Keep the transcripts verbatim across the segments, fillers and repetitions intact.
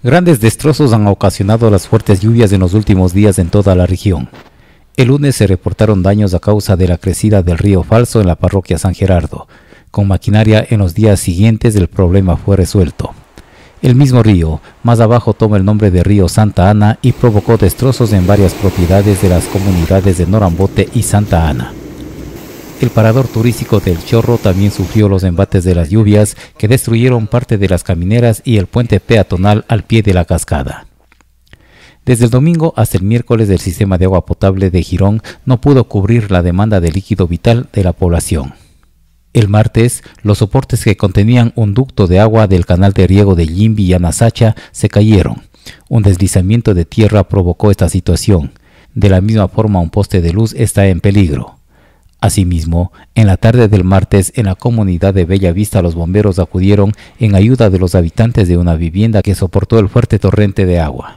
Grandes destrozos han ocasionado las fuertes lluvias en los últimos días en toda la región. El lunes se reportaron daños a causa de la crecida del río Falso en la parroquia San Gerardo. Con maquinaria en los días siguientes el problema fue resuelto. El mismo río, más abajo, toma el nombre de río Santa Ana y provocó destrozos en varias propiedades de las comunidades de Norambote y Santa Ana. El parador turístico del Chorro también sufrió los embates de las lluvias que destruyeron parte de las camineras y el puente peatonal al pie de la cascada. Desde el domingo hasta el miércoles el sistema de agua potable de Girón no pudo cubrir la demanda de líquido vital de la población. El martes, los soportes que contenían un ducto de agua del canal de riego de Yimbi y Anasacha se cayeron. Un deslizamiento de tierra provocó esta situación. De la misma forma, un poste de luz está en peligro. Asimismo, en la tarde del martes, en la comunidad de Bella Vista, los bomberos acudieron en ayuda de los habitantes de una vivienda que soportó el fuerte torrente de agua.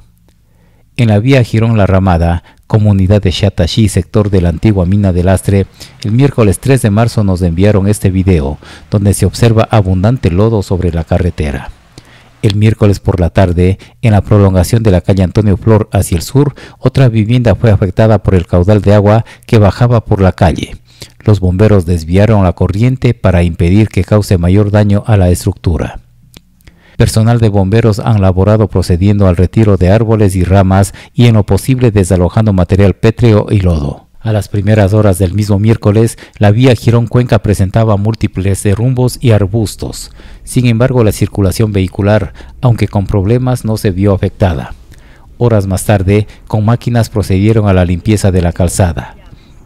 En la vía Girón-La Ramada, comunidad de Xataxí, sector de la antigua mina de Lastre, el miércoles tres de marzo nos enviaron este video, donde se observa abundante lodo sobre la carretera. El miércoles por la tarde, en la prolongación de la calle Antonio Flor hacia el sur, otra vivienda fue afectada por el caudal de agua que bajaba por la calle. Los bomberos desviaron la corriente para impedir que cause mayor daño a la estructura. Personal de bomberos han laborado procediendo al retiro de árboles y ramas y en lo posible desalojando material pétreo y lodo. A las primeras horas del mismo miércoles, la vía Girón-Cuenca presentaba múltiples derrumbos y arbustos. Sin embargo, la circulación vehicular, aunque con problemas, no se vio afectada. Horas más tarde, con máquinas procedieron a la limpieza de la calzada.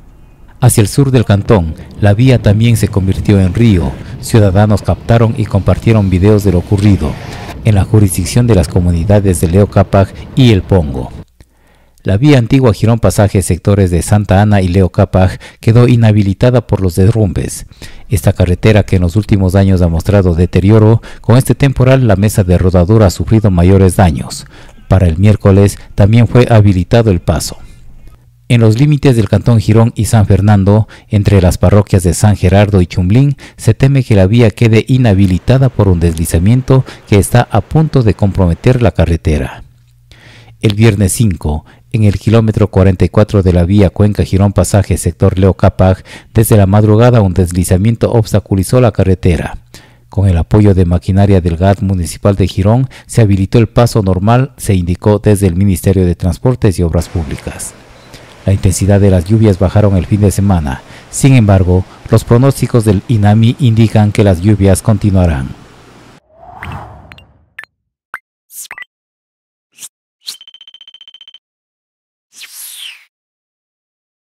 Hacia el sur del cantón, la vía también se convirtió en río. Ciudadanos captaron y compartieron videos de lo ocurrido en la jurisdicción de las comunidades de Leocápac y El Pongo. La vía antigua Girón Pasaje, sectores de Santa Ana y Leocápac, quedó inhabilitada por los derrumbes. Esta carretera, que en los últimos años ha mostrado deterioro, con este temporal la mesa de rodadura ha sufrido mayores daños. Para el miércoles también fue habilitado el paso. En los límites del cantón Girón y San Fernando, entre las parroquias de San Gerardo y Chumlín, se teme que la vía quede inhabilitada por un deslizamiento que está a punto de comprometer la carretera. El viernes cinco, en el kilómetro cuarenta y cuatro de la vía Cuenca Girón Pasaje, sector Leocápac, desde la madrugada un deslizamiento obstaculizó la carretera. Con el apoyo de maquinaria del G A T municipal de Girón, se habilitó el paso normal, se indicó desde el Ministerio de Transportes y Obras Públicas. La intensidad de las lluvias bajaron el fin de semana. Sin embargo, los pronósticos del INAMI indican que las lluvias continuarán.